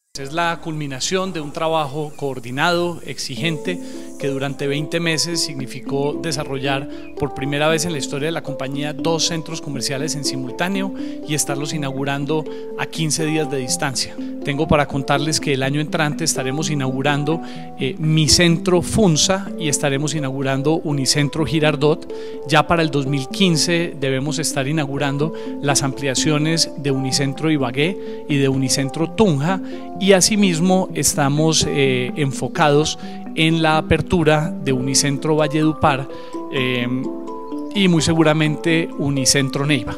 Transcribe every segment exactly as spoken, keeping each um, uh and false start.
Es la culminación de un trabajo coordinado, exigente, que durante veinte meses significó desarrollar por primera vez en la historia de la compañía dos centros comerciales en simultáneo y estarlos inaugurando a quince días de distancia. Tengo para contarles que el año entrante estaremos inaugurando eh, Mi Centro Funza y estaremos inaugurando Unicentro Girardot. Ya para el dos mil quince debemos estar inaugurando las ampliaciones de Unicentro Ibagué y de Unicentro Tunja, y asimismo estamos eh, enfocados en la apertura de Unicentro Valledupar eh, y muy seguramente Unicentro Neiva.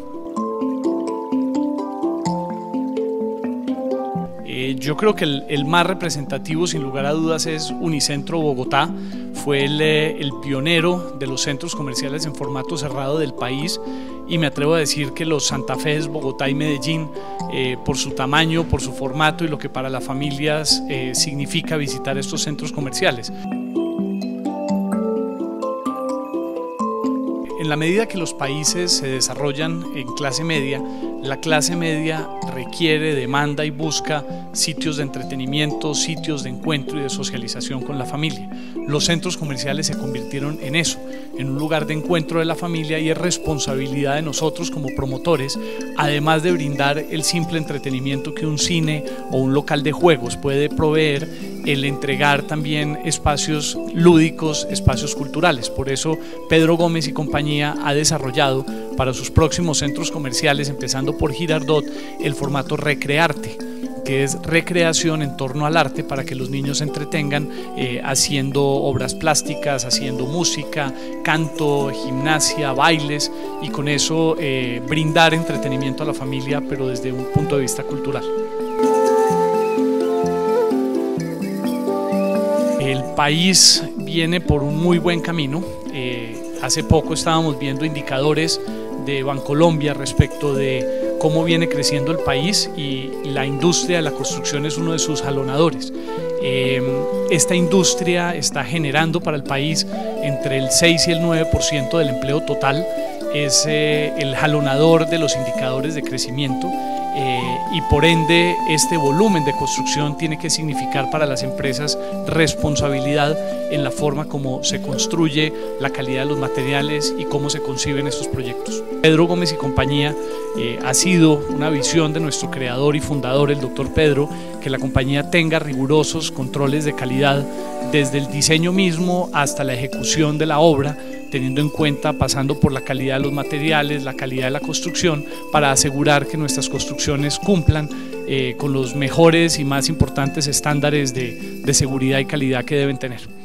Eh, yo creo que el, el más representativo, sin lugar a dudas, es Unicentro Bogotá. Fue el, eh, el pionero de los centros comerciales en formato cerrado del país, y me atrevo a decir que los Santa Fe, Bogotá y Medellín, eh, por su tamaño, por su formato y lo que para las familias eh, significa visitar estos centros comerciales. En la medida que los países se desarrollan en clase media, la clase media requiere, demanda y busca sitios de entretenimiento, sitios de encuentro y de socialización con la familia. Los centros comerciales se convirtieron en eso, en un lugar de encuentro de la familia, y es responsabilidad de nosotros como promotores, además de brindar el simple entretenimiento que un cine o un local de juegos puede proveer, el entregar también espacios lúdicos, espacios culturales. Por eso Pedro Gómez y compañía ha desarrollado para sus próximos centros comerciales, empezando por Girardot, el formato Recrearte, que es recreación en torno al arte para que los niños se entretengan eh, haciendo obras plásticas, haciendo música, canto, gimnasia, bailes, y con eso eh, brindar entretenimiento a la familia, pero desde un punto de vista cultural. El país viene por un muy buen camino. Eh, hace poco estábamos viendo indicadores de Bancolombia respecto de cómo viene creciendo el país, y la industria de la construcción es uno de sus jalonadores. Eh, esta industria está generando para el país entre el seis y el nueve por ciento del empleo total, es eh, el jalonador de los indicadores de crecimiento. Eh, y por ende este volumen de construcción tiene que significar para las empresas responsabilidad en la forma como se construye, la calidad de los materiales y cómo se conciben estos proyectos. Pedro Gómez y compañía eh, ha sido una visión de nuestro creador y fundador, el doctor Pedro, que la compañía tenga rigurosos controles de calidad desde el diseño mismo hasta la ejecución de la obra, teniendo en cuenta, pasando por la calidad de los materiales, la calidad de la construcción, para asegurar que nuestras construcciones cumplan eh, con los mejores y más importantes estándares de, de seguridad y calidad que deben tener.